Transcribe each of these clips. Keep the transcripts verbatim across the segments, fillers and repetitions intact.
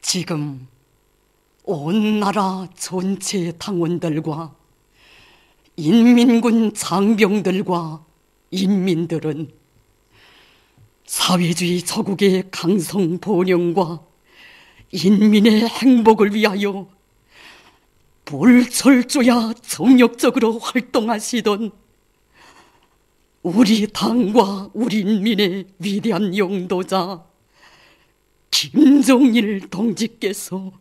지금 온 나라 전체 당원들과 인민군 장병들과 인민들은 사회주의 저국의 강성 번영과 인민의 행복을 위하여 불철주야 정력적으로 활동하시던 우리 당과 우리 인민의 위대한 영도자 김정일 동지께서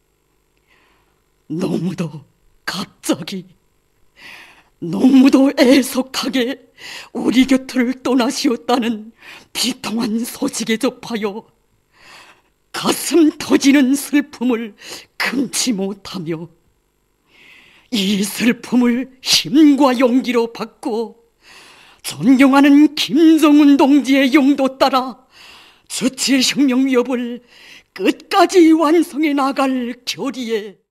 너무도 갑자기 너무도 애석하게 우리 곁을 떠나시었다는 비통한 소식에 접하여 가슴 터지는 슬픔을 금치 못하며 이 슬픔을 힘과 용기로 바꾸어 존경하는 김정은 동지의 용도 따라 주체혁명 위협을 끝까지 완성해 나갈 결의에